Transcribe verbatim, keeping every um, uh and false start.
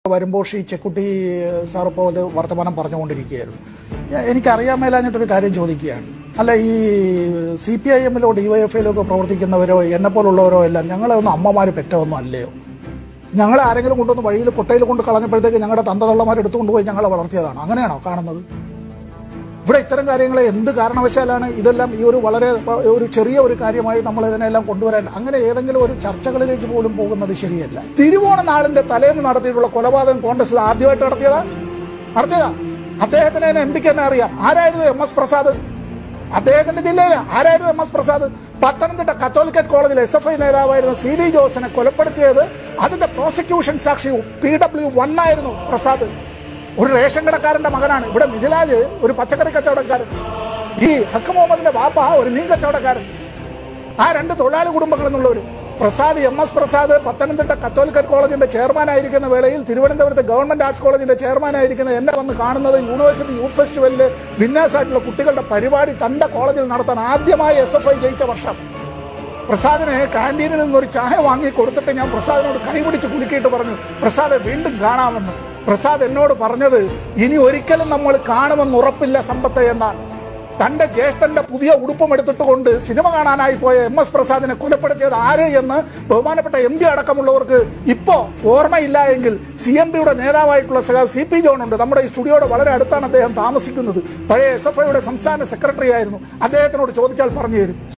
വരുമ്പോൾ ശ്രീ ചെക്കുട്ടി സാർ ഇപ്പോൾ അത് വർത്തമാനം പറഞ്ഞുകൊണ്ടിരിക്കുകയായിരുന്നു. എനിക്കറിയാൻ മേലാഞ്ഞിട്ടൊരു കാര്യം ചോദിക്കുകയാണ്. അല്ല, ഈ സി പി ഐ എമ്മിലോ ഡി വൈ എഫ് ഐയിലോ ഒക്കെ പ്രവർത്തിക്കുന്നവരോ എന്നെപ്പോലുള്ളവരോ എല്ലാം ഞങ്ങളെ ഒന്നും അമ്മമാർ പെറ്റൊന്നും അല്ലയോ? ഞങ്ങളെ ആരെങ്കിലും കൊണ്ടുവന്ന് വഴിയിൽ കൊട്ടയിൽ കൊണ്ട് കളഞ്ഞപ്പോഴത്തേക്ക് ഞങ്ങളുടെ തന്തതള്ളമാർ എടുത്തുകൊണ്ടുപോയി ഞങ്ങളെ വളർത്തിയതാണ്. അങ്ങനെയാണോ കാണുന്നത്? ഇവിടെ ഇത്തരം കാര്യങ്ങളെ എന്ത് കാരണവശാലാണ് ഇതെല്ലാം ഈ ഒരു വളരെ ഒരു ചെറിയ ഒരു കാര്യമായി നമ്മൾ ഇതിനെല്ലാം കൊണ്ടുവരാൻ അങ്ങനെ ഏതെങ്കിലും ഒരു ചർച്ചകളിലേക്ക് പോലും പോകുന്നത് ശരിയല്ല. തിരുവോണ നാളിന്റെ തലേന്ന് നടത്തിയിട്ടുള്ള കൊലപാതകം കോൺഗ്രസ് ആദ്യമായിട്ട് നടത്തിയതാ നടത്തിയതാ അദ്ദേഹത്തിന് എം പിക്ക് തന്നെ അറിയാം. ആരായിരുന്നു എം എസ് പ്രസാദ്? അദ്ദേഹത്തിന്റെ ജില്ലയിൽ ആരായിരുന്നു M S Prasad? Pathanamthitta Catholicate കോളേജിൽ എസ് എഫ് ഐ നേതാവായിരുന്ന സി വി ജോസിനെ കൊലപ്പെടുത്തിയത് അതിന്റെ പ്രോസിക്യൂഷൻ സാക്ഷി പി ഡബ്ല്യു വൺ ആയിരുന്നു പ്രസാദ്. ഒരു റേഷൻ കടക്കാരന്റെ മകനാണ്. ഇവിടെ മിഥിലാജ് ഒരു പച്ചക്കറി കച്ചവടക്കാരൻ, ഈ ഹക്ക് മുഹമ്മദിന്റെ വാപ്പ ഒരു മീൻ കച്ചവടക്കാരൻ. ആ രണ്ട് തൊഴിലാളി കുടുംബങ്ങൾ എന്നുള്ളവർ. Prasad M S Prasad Pathanamthitta Catholicate കോളേജിന്റെ ചെയർമാനായിരിക്കുന്ന വേളയിൽ തിരുവനന്തപുരത്ത് ഗവൺമെന്റ് ആർട്സ് കോളേജിന്റെ ചെയർമാനായിരിക്കുന്ന എന്നെ വന്ന് കാണുന്നത് യൂണിവേഴ്സിറ്റി യൂത്ത് ഫെസ്റ്റിവലിൽ വിന്യാസമായിട്ടുള്ള കുട്ടികളുടെ പരിപാടി തന്റെ കോളേജിൽ നടത്താൻ ആദ്യമായി എസ് എഫ് ഐ ജയിച്ച വർഷം. പ്രസാദിനെ ക്യാൻറ്റീനിൽ നിന്നൊരു ചായ വാങ്ങി കൊടുത്തിട്ട് ഞാൻ പ്രസാദിനോട് കൈപിടിച്ച് കുലുക്കിയിട്ട് പറഞ്ഞു, പ്രസാദ് വീണ്ടും കാണാമെന്ന്. പ്രസാദ് എന്നോട് പറഞ്ഞത്, ഇനി ഒരിക്കലും നമ്മൾ കാണുമെന്ന് ഉറപ്പില്ല സമ്പത്ത് എന്നാണ്. തന്റെ ജ്യേഷ്ഠന്റെ പുതിയ ഉടുപ്പം എടുത്തിട്ടുകൊണ്ട് സിനിമ കാണാനായി പോയ എം എസ് പ്രസാദിനെ കൊലപ്പെടുത്തിയത് ആര് എന്ന് ബഹുമാനപ്പെട്ട എം പി അടക്കമുള്ളവർക്ക് ഇപ്പോ ഓർമ്മയില്ല എങ്കിൽ സി എം പിയുടെ നേതാവായിട്ടുള്ള സഖാവ് സി പി ജോൺ ഉണ്ട്. നമ്മുടെ ഈ സ്റ്റുഡിയോയുടെ വളരെ അടുത്താണ് അദ്ദേഹം താമസിക്കുന്നത്. പഴയ എസ് എഫ് ഐയുടെ സംസ്ഥാന സെക്രട്ടറി ആയിരുന്നു. അദ്ദേഹത്തിനോട് ചോദിച്ചാൽ പറഞ്ഞു തരും.